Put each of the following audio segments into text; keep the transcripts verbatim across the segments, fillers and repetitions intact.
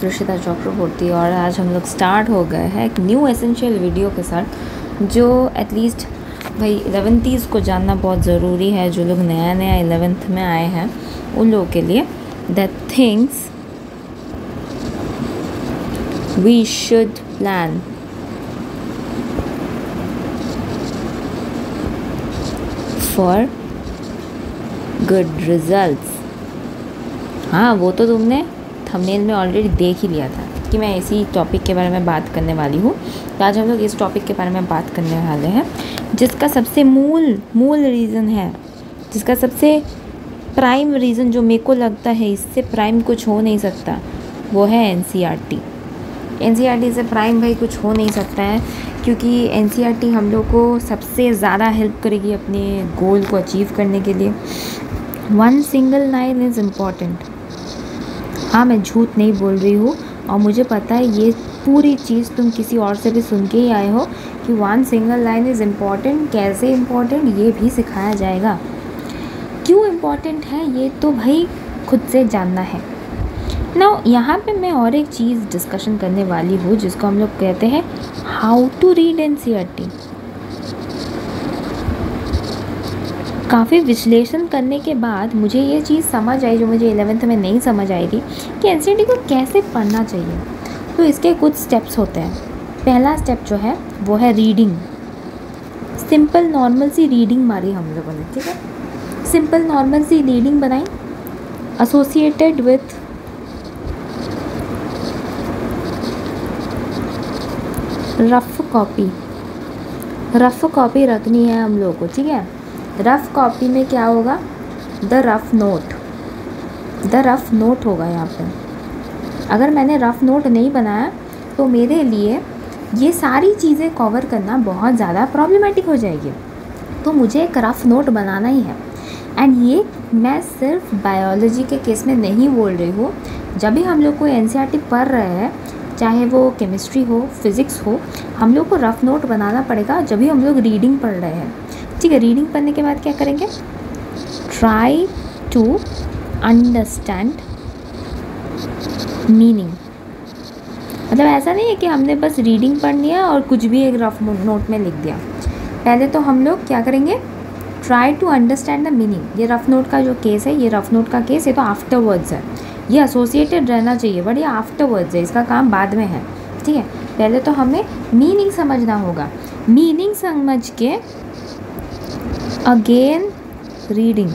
त्रिशिता चक्रवर्ती और आज हम लोग स्टार्ट हो गए हैं एक न्यू एसेंशियल वीडियो के साथ, जो एटलीस्ट भाई इलेवेंथीज़ को जानना बहुत ज़रूरी है। जो लोग नया नया इलेवेंथ में आए हैं उन लोगों के लिए that things we should plan for good results. हाँ, वो तो तुमने थंबनेल में ऑलरेडी देख ही लिया था कि मैं इसी टॉपिक के बारे में बात करने वाली हूँ। तो आज हम लोग इस टॉपिक के बारे में बात करने वाले हैं, जिसका सबसे मूल मूल रीज़न है, जिसका सबसे प्राइम रीज़न जो मेरे को लगता है इससे प्राइम कुछ हो नहीं सकता, वो है एनसीईआरटी। एनसीईआरटी से प्राइम भाई कुछ हो नहीं सकता है, क्योंकि एनसीईआरटी हम लोग को सबसे ज़्यादा हेल्प करेगी अपने गोल को अचीव करने के लिए। One single line is important. हाँ, मैं झूठ नहीं बोल रही हूँ और मुझे पता है ये पूरी चीज़ तुम किसी और से भी सुन के ही आए हो कि one single line is important. कैसे इम्पॉर्टेंट ये भी सिखाया जाएगा। क्यों इम्पॉर्टेंट है ये तो भाई खुद से जानना है ना। यहाँ पे मैं और एक चीज़ डिस्कशन करने वाली हूँ जिसको हम लोग कहते हैं हाउ टू रीड एनसीईआरटी। काफ़ी विश्लेषण करने के बाद मुझे ये चीज़ समझ आई जो मुझे इलेवेंथ में नहीं समझ आई थी कि एनसीईआरटी को कैसे पढ़ना चाहिए। तो इसके कुछ स्टेप्स होते हैं। पहला स्टेप जो है वो है रीडिंग। सिंपल नॉर्मल सी रीडिंग मारी हम लोगों ने, ठीक है। सिंपल नॉर्मल सी रीडिंग बनाई associated with rough copy. Rough copy रखनी है हम लोगों को, ठीक है। रफ़ कॉपी में क्या होगा, the rough note. The rough note होगा यहाँ पे। अगर मैंने रफ़ नोट नहीं बनाया तो मेरे लिए ये सारी चीज़ें कवर करना बहुत ज़्यादा प्रॉब्लमेटिक हो जाएगी। तो मुझे एक रफ़ नोट बनाना ही है। एंड ये मैं सिर्फ बायोलॉजी के केस में नहीं बोल रही हूँ। जब भी हम लोग को एनसीईआरटी पढ़ रहे हैं, चाहे वो केमिस्ट्री हो, फिज़िक्स हो, हम लोग को रफ़ नोट बनाना पड़ेगा जब भी हम लोग रीडिंग पढ़ रहे हैं, ठीक है। रीडिंग पढ़ने के बाद क्या करेंगे, ट्राई टू अंडरस्टैंड मीनिंग। मतलब ऐसा नहीं है कि हमने बस रीडिंग पढ़नी है और कुछ भी एक रफ नोट में लिख दिया। पहले तो हम लोग क्या करेंगे, try to understand the meaning. ये रफ नोट का जो केस है, ये रफ नोट का केस, ये तो आफ्टरवर्ड्स है। ये एसोसिएटेड रहना चाहिए बट ये आफ्टरवर्ड्स है, इसका काम बाद में है, ठीक है। पहले तो हमें मीनिंग समझना होगा। मीनिंग समझ के अगेन रीडिंग,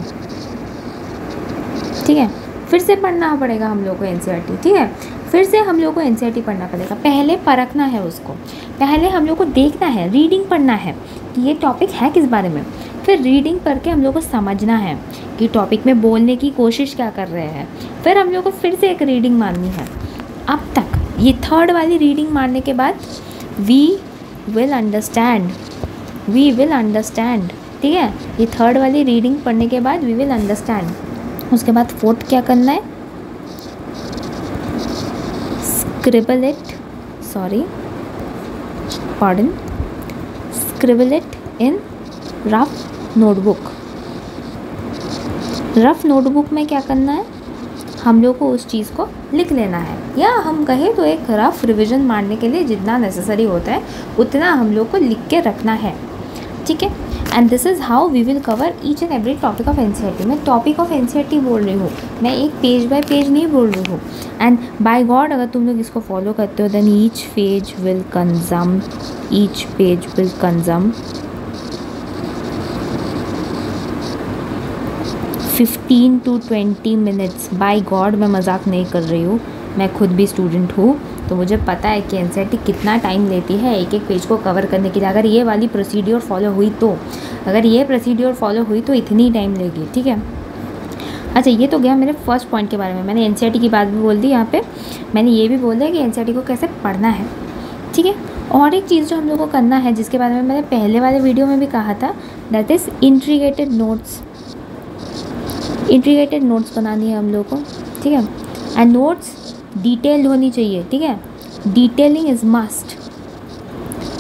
ठीक है। फिर से पढ़ना पड़ेगा हम लोग को एनसीईआरटी, ठीक है। फिर से हम लोग को एनसीईआरटी पढ़ना पड़ेगा। पहले परखना है उसको, पहले हम लोग को देखना है, रीडिंग पढ़ना है कि ये टॉपिक है किस बारे में। फिर रीडिंग पढ़ के हम लोग को समझना है कि टॉपिक में बोलने की कोशिश क्या कर रहे हैं। फिर हम लोग को फिर से एक रीडिंग मारनी है। अब तक ये थर्ड वाली रीडिंग मारने के बाद we will understand, we will understand ठीक है। ये थर्ड वाली रीडिंग पढ़ने के बाद वी विल अंडरस्टैंड। उसके बाद फोर्थ क्या करना है, scribble it, sorry pardon, scribble it in rough notebook. Rough notebook में क्या करना है, हम लोग को उस चीज़ को लिख लेना है, या हम कहें तो एक रफ रिवीजन मारने के लिए जितना नेसेसरी होता है उतना हम लोग को लिख के रखना है, ठीक है। And this is how we will cover each and every topic of NCERT. मैं टॉपिक ऑफ एनसीईआरटी बोल रही हूँ, मैं एक पेज बाय पेज नहीं बोल रही हूँ। एंड बाय गॉड अगर तुम लोग इसको फॉलो करते हो then each page will consume each page will consume fifteen to twenty minutes. By God मैं मजाक नहीं कर रही हूँ, मैं खुद भी स्टूडेंट हूँ तो मुझे पता है कि एनसीईआरटी कितना टाइम लेती है एक एक पेज को कवर करने के लिए। अगर ये वाली प्रोसीड्योर फॉलो हुई तो अगर ये प्रोसीड्योर फॉलो हुई तो इतनी टाइम लेगी, ठीक है। अच्छा, ये तो गया मेरे फर्स्ट पॉइंट के बारे में। मैंने एनसीईआरटी की बात भी बोल दी यहाँ पे। मैंने ये भी बोल दिया कि एनसीईआरटी को कैसे पढ़ना है, ठीक है। और एक चीज़ जो हम लोग को करना है जिसके बारे में मैंने पहले वाले वीडियो में भी कहा था, that is integrated notes. Integrated notes बनानी है हम लोग को, ठीक है। एंड नोट्स डिटेल्ड होनी चाहिए, ठीक है। डिटेलिंग इज़ मस्ट,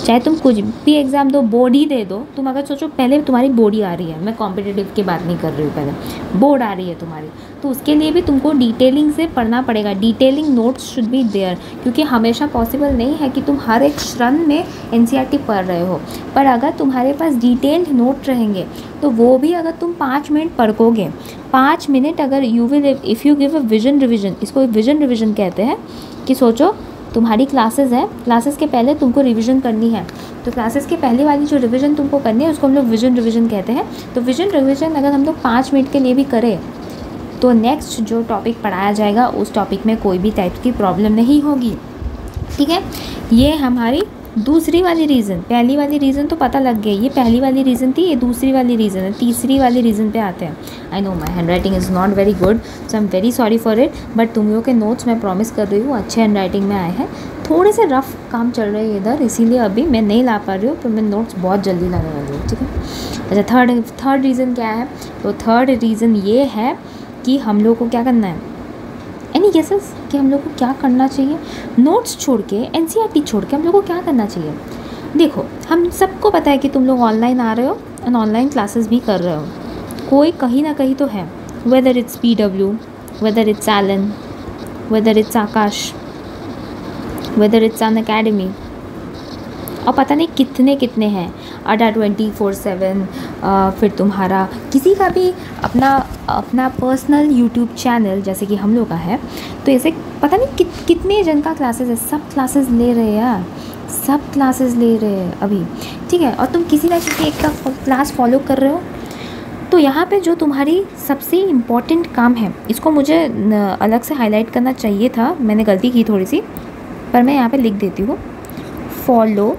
चाहे तुम कुछ भी एग्ज़ाम दो, बोर्ड ही दे दो, तुम अगर सोचो पहले तुम्हारी बोर्ड ही आ रही है, मैं कॉम्पिटिटिव की बात नहीं कर रही हूँ, पहले बोर्ड आ रही है तुम्हारी, तो उसके लिए भी तुमको डिटेलिंग से पढ़ना पड़ेगा। Detailing notes should be there, क्योंकि हमेशा पॉसिबल नहीं है कि तुम हर एक क्षण में एनसीईआरटी पढ़ रहे हो, पर अगर तुम्हारे पास डिटेल्ड नोट रहेंगे तो वो भी अगर तुम पाँच मिनट पढ़ोगे, पाँच मिनट अगर you will if you give a vision revision, इसको विजन रिविजन कहते हैं, कि सोचो तुम्हारी क्लासेस है, क्लासेस के पहले तुमको रिवीजन करनी है, तो क्लासेस के पहले वाली जो रिवीजन तुमको करनी है उसको हम लोग विजन रिवीजन कहते हैं। तो विजन रिवीजन अगर हम लोग पाँच मिनट के लिए भी करें तो नेक्स्ट जो टॉपिक पढ़ाया जाएगा उस टॉपिक में कोई भी टाइप की प्रॉब्लम नहीं होगी। ठीक है, ये हमारी दूसरी वाली रीज़न, पहली वाली रीज़न तो पता लग गई, ये पहली वाली रीज़न थी, ये दूसरी वाली रीज़न है। तीसरी वाली रीज़न पे आते हैं। I know my handwriting is not very good, so I am very sorry for it, but तुम लोगों के नोट्स मैं प्रॉमिस कर रही हूँ अच्छे हैंड राइटिंग में आए हैं। थोड़े से रफ काम चल रहे हैं इधर, इसीलिए अभी मैं नहीं ला पा रही हूँ, तो मैं नोट्स बहुत जल्दी लाने वाली हूँ। ठीक है, अच्छा थर्ड थर्ड रीज़न क्या है? तो थर्ड रीज़न ये है कि हम लोग को क्या करना है, एनी गेसेस कि हम लोग को क्या करना चाहिए? नोट्स छोड़ के, एनसीईआरटी छोड़ के हम लोग को क्या करना चाहिए? देखो, हम सबको पता है कि तुम लोग ऑनलाइन आ रहे हो एंड ऑनलाइन क्लासेस भी कर रहे हो, कोई कहीं ना कहीं तो है, whether it's P W, whether it's Allen, whether it's Aakash, whether it's Unacademy, और पता नहीं कितने कितने हैं, अड्डा ट्वेंटी फोर सेवन, फिर तुम्हारा किसी का भी अपना अपना पर्सनल यूट्यूब चैनल जैसे कि हम लोग का है, तो ऐसे पता नहीं कित कितने जन का क्लासेस है, सब क्लासेस ले रहे हैं यार, सब क्लासेस ले रहे हैं अभी। ठीक है, और तुम किसी ना किसी एक का क्लास फॉलो कर रहे हो, तो यहाँ पे जो तुम्हारी सबसे इम्पॉर्टेंट काम है, इसको मुझे अलग से हाईलाइट करना चाहिए था, मैंने गलती की थोड़ी सी, पर मैं यहाँ पे लिख देती हूँ, फॉलो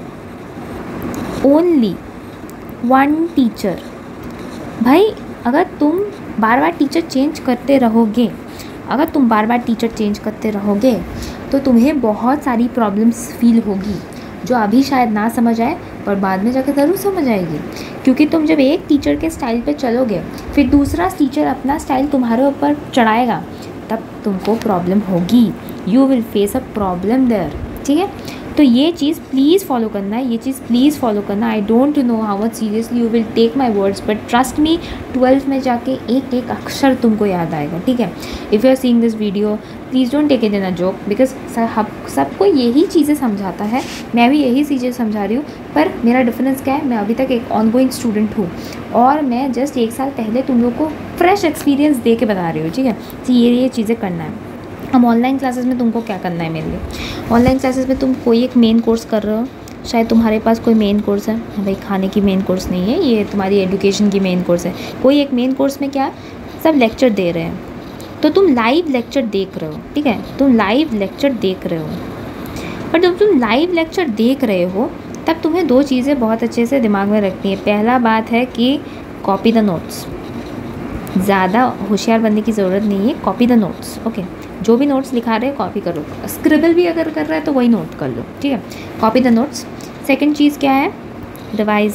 ओनली वन टीचर। भाई अगर तुम बार बार टीचर चेंज करते रहोगे, अगर तुम बार बार टीचर चेंज करते रहोगे तो तुम्हें बहुत सारी प्रॉब्लम्स फील होगी, जो अभी शायद ना समझ आए पर बाद में जाकर ज़रूर समझ आएगी। क्योंकि तुम जब एक टीचर के स्टाइल पे चलोगे, फिर दूसरा टीचर अपना स्टाइल तुम्हारे ऊपर चढ़ाएगा, तब तुमको प्रॉब्लम होगी, you will face a problem there. ठीक है, तो ये चीज़ प्लीज़ फॉलो करना है, ये चीज़ प्लीज़ फॉलो करना। I don't know how much seriously you will take my words, but trust me, twelfth में जाके एक एक अक्षर तुमको याद आएगा। ठीक है, if you are seeing this video please don't take it in a joke, because सब सबको यही चीज़ें समझाता है, मैं भी यही चीज़ें समझा रही हूँ, पर मेरा डिफरेंस क्या है, मैं अभी तक एक ऑनगोइंग स्टूडेंट हूँ और मैं जस्ट एक साल पहले तुम लोग को फ्रेश एक्सपीरियंस दे के बता रही हूँ। ठीक है, तो ये ये चीज़ें करना है। हम ऑनलाइन क्लासेस में तुमको क्या करना है, मेरे लिए ऑनलाइन क्लासेस में तुम कोई एक मेन कोर्स कर रहे हो, शायद तुम्हारे पास कोई मेन कोर्स है, भाई खाने की मेन कोर्स नहीं है, ये तुम्हारी एजुकेशन की मेन कोर्स है, कोई एक मेन कोर्स में क्या सब लेक्चर दे रहे हैं, तो तुम लाइव लेक्चर देख रहे हो। ठीक है, तुम लाइव लेक्चर देख रहे हो, पर जब तुम लाइव लेक्चर देख रहे हो तब तुम्हें दो चीज़ें बहुत अच्छे से दिमाग में रखनी है। पहला बात है कि कॉपी द नोट्स, ज़्यादा होशियार बनने की ज़रूरत नहीं है, कॉपी द नोट्स। ओके, जो भी नोट्स लिखा रहे हैं कॉपी करो, स्क्रिबल भी अगर कर रहा है तो वही नोट कर लो। ठीक है, कॉपी द नोट्स। सेकंड चीज़ क्या है, रिवाइज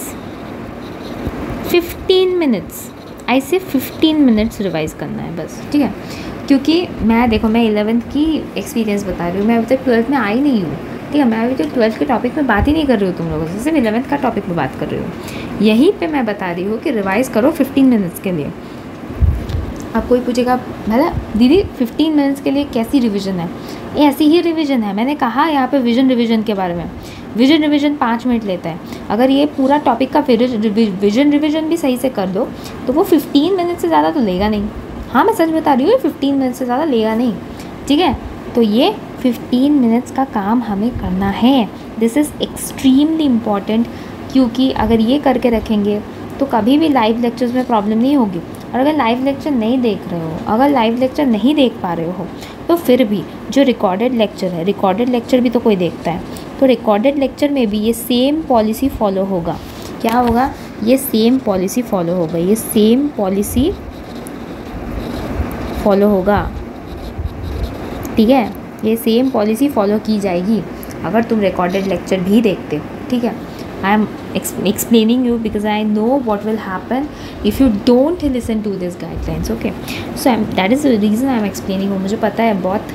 फिफ्टीन मिनट्स, आई से फिफ्टीन मिनट्स रिवाइज़ करना है बस। ठीक है, क्योंकि मैं देखो मैं इलेवेंथ की एक्सपीरियंस बता रही हूँ, मैं अभी तक ट्वेल्थ में आई नहीं हूँ। ठीक है, मैं अभी तक ट्वेल्थ के टॉपिक में बात ही नहीं कर रही हूँ तुम लोगों से, सिर्फ इलेवेंथ का टॉपिक में बात कर रही हूँ। यहीं पे मैं बता रही हूँ कि रिवाइज़ करो फिफ्टीन मिनट्स के लिए। अब कोई पूछेगा भला दीदी फिफ्टीन मिनट्स के लिए कैसी रिवीजन है? ऐसी ही रिवीजन है, मैंने कहा यहाँ पे विजन रिवीजन के बारे में। विजन रिवीजन पाँच मिनट लेता है, अगर ये पूरा टॉपिक का विजन रिवीजन भी सही से कर दो तो वो फिफ्टीन मिनट से ज़्यादा तो लेगा नहीं। हाँ, मैं सच बता रही हूँ, फिफ्टीन मिनट से ज़्यादा लेगा नहीं। ठीक है, तो ये फिफ्टीन मिनट्स का काम हमें करना है, दिस इज़ एक्सट्रीमली इम्पॉर्टेंट, क्योंकि अगर ये करके रखेंगे तो कभी भी लाइव लेक्चर्स में प्रॉब्लम नहीं होगी। और अगर लाइव लेक्चर नहीं देख रहे हो, अगर लाइव लेक्चर नहीं देख पा रहे हो, तो फिर भी जो रिकॉर्डेड लेक्चर है, रिकॉर्डेड लेक्चर भी तो कोई देखता है, तो रिकॉर्डेड लेक्चर में भी ये सेम पॉलिसी फॉलो होगा। क्या होगा? ये सेम पॉलिसी फॉलो होगा, ये सेम पॉलिसी फॉलो होगा। ठीक है, ये सेम पॉलिसी फॉलो की जाएगी अगर तुम रिकॉर्डेड लेक्चर भी देखते हो। ठीक है, I am explaining you because I know what will happen if you don't listen to these guidelines. Okay, so I'm, that is the reason I am explaining you. मुझे पता है बहुत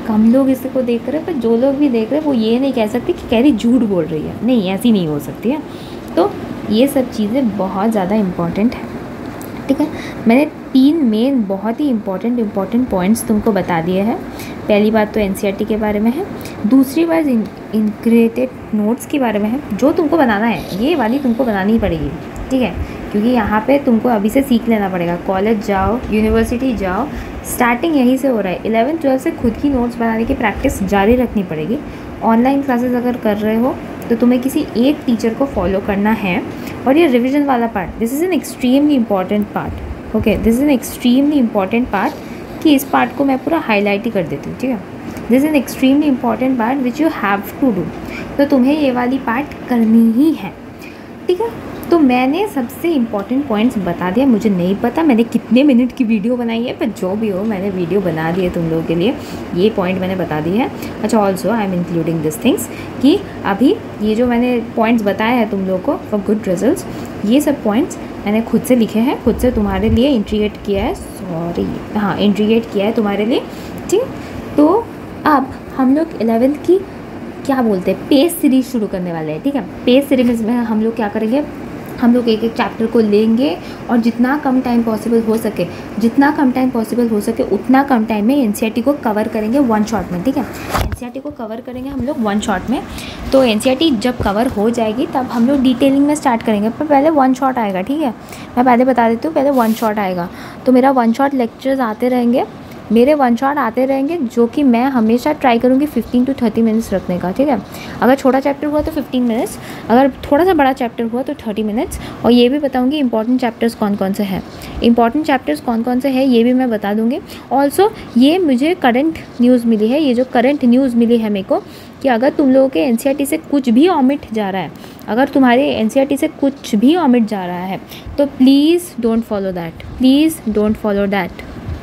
कम लोग इसको देख रहे हैं, पर जो लोग भी देख रहे हैं वो ये नहीं कह सकते कि कैरी झूठ बोल रही है, नहीं ऐसी नहीं हो सकती है। तो ये सब चीज़ें बहुत ज़्यादा इम्पॉर्टेंट है, ठीक है। मैंने तीन मेन बहुत ही इम्पॉर्टेंट इम्पॉर्टेंट पॉइंट्स तुमको बता दिए हैं। पहली बात तो एनसीईआरटी के बारे में है, दूसरी बात इंटीग्रेटेड नोट्स के बारे में है, जो तुमको बनाना है ये वाली तुमको बनानी पड़ेगी, ठीक है, क्योंकि यहाँ पे तुमको अभी से सीख लेना पड़ेगा। कॉलेज जाओ, यूनिवर्सिटी जाओ, स्टार्टिंग यहीं से हो रहा है। इलेवन ट्वेल्थ से खुद की नोट्स बनाने की प्रैक्टिस जारी रखनी पड़ेगी। ऑनलाइन क्लासेस अगर कर रहे हो तो तुम्हें किसी एक टीचर को फॉलो करना है। और ये रिविज़न वाला part, this is an extremely important part, okay, this is an extremely important part, कि इस पार्ट को मैं पूरा हाईलाइट ही कर देती हूँ, ठीक है। This is an extremely important part which you have to do, तो तुम्हें ये वाली पार्ट करनी ही है, ठीक है। तो मैंने सबसे इम्पॉर्टेंट पॉइंट्स बता दिया। मुझे नहीं पता मैंने कितने मिनट की वीडियो बनाई है, पर जो भी हो मैंने वीडियो बना दी है तुम लोगों के लिए, ये पॉइंट मैंने बता दी है। अच्छा, also I am including this things कि अभी ये जो मैंने पॉइंट्स बताए हैं तुम लोगों को फॉर गुड रिजल्ट्स, ये सब पॉइंट्स मैंने खुद से लिखे हैं, खुद से तुम्हारे लिए इंट्रीगेट किया है, सॉरी हाँ इंट्रीगेट किया है तुम्हारे लिए, ठीक। तो अब हम लोग इलेवेंथ की क्या बोलते हैं पेज सीरीज शुरू करने वाले हैं, ठीक है। पेज सीरीज में हम लोग क्या करेंगे, हम लोग एक एक चैप्टर को लेंगे और जितना कम टाइम पॉसिबल हो सके जितना कम टाइम पॉसिबल हो सके उतना कम टाइम में एनसीईआरटी को कवर करेंगे वन शॉट में, ठीक है। एनसीईआरटी को कवर करेंगे हम लोग वन शॉट में। तो एनसीईआरटी जब कवर हो जाएगी तब हम लोग डिटेलिंग में स्टार्ट करेंगे, पर पहले वन शॉट आएगा, ठीक है। मैं पहले बता देती हूँ, पहले वन शॉट आएगा। तो मेरा वन शॉट लेक्चर्स आते रहेंगे, मेरे वन शॉट आते रहेंगे, जो कि मैं हमेशा ट्राई करूँगी फिफ्टीन टू थर्टी मिनट्स रखने का, ठीक है। अगर छोटा चैप्टर हुआ तो फिफ्टीन मिनट्स, अगर थोड़ा सा बड़ा चैप्टर हुआ तो थर्टी मिनट्स। और ये भी बताऊँगी इंपॉर्टेंट चैप्टर्स कौन कौन से हैं, इंपॉर्टेंट चैप्टर्स कौन कौन से हैं ये भी मैं बता दूँगी। ऑल्सो ये मुझे करंट न्यूज़ मिली है, ये जो करंट न्यूज़ मिली है मेरे को, कि अगर तुम लोगों के एनसीईआरटी से कुछ भी ऑमिट जा रहा है, अगर तुम्हारे एनसीईआरटी से कुछ भी ऑमिट जा रहा है तो please don't follow that, please don't follow that,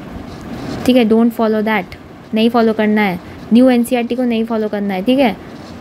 ठीक है। डोंट फॉलो दैट, नहीं फॉलो करना है। न्यू एनसीईआरटी को नहीं फॉलो करना है, ठीक है।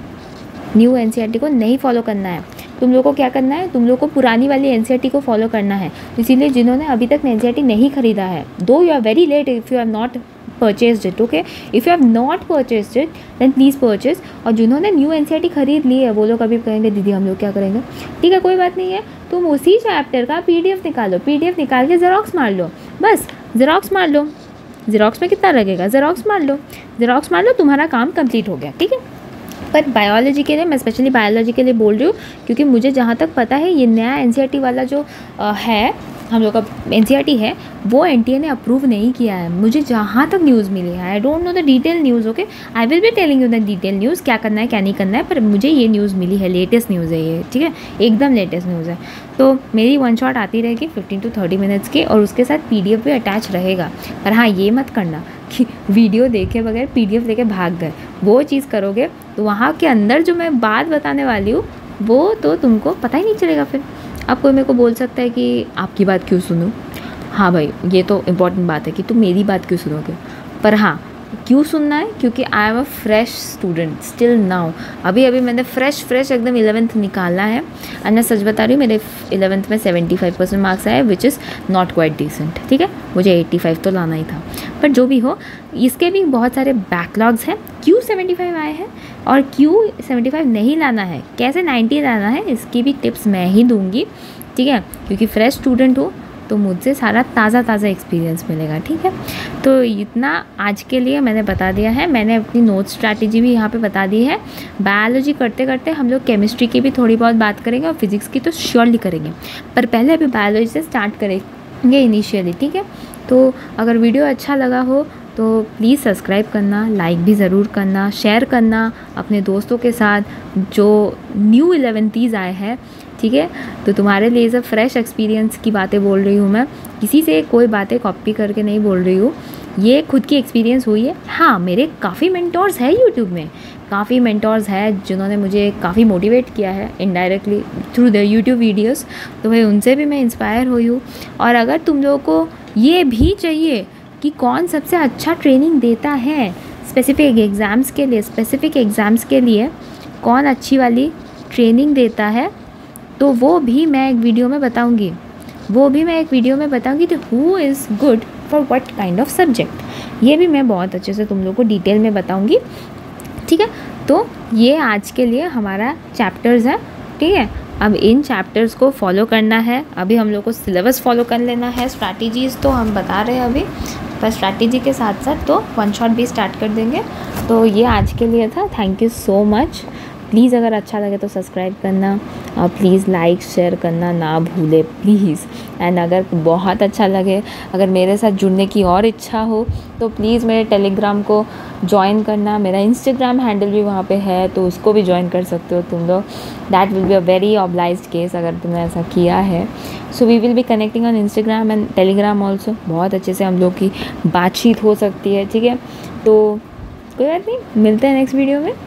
न्यू एनसीईआरटी को नहीं फॉलो करना है। तुम लोगों को क्या करना है, तुम लोगों को पुरानी वाली एनसीईआरटी को फॉलो करना है। इसीलिए जिन्होंने अभी तक एनसीईआरटी नहीं खरीदा है, दो you are very late if you have not purchased it, okay. If you have not purchased it then please purchase. और जिन्होंने न्यू एनसीईआरटी खरीद ली है वो लोग अभी कहेंगे दीदी हम लोग क्या करेंगे, ठीक है, कोई बात नहीं है। तुम उसी चैप्टर का पीडीएफ निकालो, पीडीएफ निकाल के ज़ेरॉक्स मार लो, बस ज़ेरॉक्स मार लो। ज़ेरॉक्स में कितना लगेगा, ज़ेरॉक्स मार लो, ज़ेरॉक्स मार लो, तुम्हारा काम कंप्लीट हो गया, ठीक है। पर बायोलॉजी के लिए, मैं स्पेशली बायोलॉजी के लिए बोल रही हूँ, क्योंकि मुझे जहाँ तक पता है ये नया एनसीईआरटी वाला जो आ, है हम लोग का एनसीईआरटी है, वो एनटीए ने अप्रूव नहीं किया है, मुझे जहाँ तक न्यूज़ मिली है। I don't know the detail news, okay, I will be telling you the detail news, क्या करना है क्या नहीं करना है, पर मुझे ये न्यूज़ मिली है, लेटेस्ट न्यूज़ है ये, ठीक है, एकदम लेटेस्ट न्यूज़ है। तो मेरी वन शॉट आती रहेगी फिफ्टीन टू थर्टी मिनट्स की, और उसके साथ पीडीएफ भी अटैच रहेगा। पर हाँ, ये मत करना कि वीडियो देखे बगैर पीडीएफ लेके भाग गए, वो चीज़ करोगे तो वहाँ के अंदर जो मैं बात बताने वाली हूँ वो तो तुमको पता ही नहीं चलेगा। फिर अब कोई मेरे को बोल सकता है कि आपकी बात क्यों सुनूं, हाँ भाई ये तो इम्पॉर्टेंट बात है कि तुम मेरी बात क्यों सुनोगे, पर हाँ क्यों सुनना है, क्योंकि I am a fresh student still now. अभी अभी मैंने फ्रेश फ्रेश एकदम इलेवेंथ निकाला है, एंड मैं सच बता रही हूँ मेरे इलेवेंथ में सेवेंटी फाइव परसेंट मार्क्स आए, which is not quite decent, ठीक है। मुझे एट्टी फाइव तो लाना ही था, पर जो भी हो इसके भी बहुत सारे बैकलॉग्स हैं। क्यों सेवेंटी फाइव आए हैं और क्यों सेवेंटी फाइव नहीं लाना है, कैसे नाइन्टी लाना है, इसकी भी टिप्स मैं ही दूँगी, ठीक है, क्योंकि फ्रेश स्टूडेंट हो तो मुझसे सारा ताज़ा ताज़ा एक्सपीरियंस मिलेगा, ठीक है। तो इतना आज के लिए मैंने बता दिया है, मैंने अपनी नोट स्ट्रैटेजी भी यहाँ पे बता दी है। बायोलॉजी करते करते हम लोग केमिस्ट्री की भी थोड़ी बहुत बात करेंगे और फिज़िक्स की तो श्योरली करेंगे, पर पहले अभी बायोलॉजी से स्टार्ट करेंगे इनिशियली, ठीक है। तो अगर वीडियो अच्छा लगा हो तो प्लीज़ सब्सक्राइब करना, लाइक भी ज़रूर करना, शेयर करना अपने दोस्तों के साथ जो न्यू इलेवेंथीज़ आए हैं, ठीक है। तो तुम्हारे लिए सब फ्रेश एक्सपीरियंस की बातें बोल रही हूँ मैं, किसी से कोई बातें कॉपी करके नहीं बोल रही हूँ, ये खुद की एक्सपीरियंस हुई है। हाँ, मेरे काफ़ी मेंटोर्स हैं यूट्यूब में, काफ़ी मेंटोर्स हैं जिन्होंने मुझे काफ़ी मोटिवेट किया है indirectly through the YouTube videos, तो भाई उनसे भी मैं इंस्पायर हुई हूँ। और अगर तुम लोगों को ये भी चाहिए कि कौन सबसे अच्छा ट्रेनिंग देता है स्पेसिफिक एग्ज़ाम्स के लिए, स्पेसिफिक एग्ज़ाम्स के लिए कौन अच्छी वाली ट्रेनिंग देता है, तो वो भी मैं एक वीडियो में बताऊंगी, वो भी मैं एक वीडियो में बताऊँगी तो who is good for what kind of subject, ये भी मैं बहुत अच्छे से तुम लोग को डिटेल में बताऊँगी, ठीक है। तो ये आज के लिए हमारा चैप्टर्स है, ठीक है। अब इन चैप्टर्स को फॉलो करना है, अभी हम लोग को सिलेबस फॉलो कर लेना है। स्ट्रैटेजीज़ तो हम बता रहे हैं अभी, पर स्ट्रैटेजी के साथ साथ तो वन शॉट भी स्टार्ट कर देंगे। तो ये आज के लिए था। Thank you so much. Please अगर अच्छा लगे तो सब्सक्राइब करना और प्लीज़ लाइक शेयर करना ना भूले प्लीज़। एंड अगर बहुत अच्छा लगे, अगर मेरे साथ जुड़ने की और इच्छा हो तो प्लीज़ मेरे टेलीग्राम को ज्वाइन करना। मेरा इंस्टाग्राम हैंडल भी वहाँ पे है, तो उसको भी ज्वाइन कर सकते हो तुम लोग। That will be a very obliged case अगर तुमने ऐसा किया है। So we will be connecting on Instagram and Telegram also. बहुत अच्छे से हम लोग की बातचीत हो सकती है, ठीक है। तो कोई बात नहीं, मिलते हैं नेक्स्ट वीडियो में।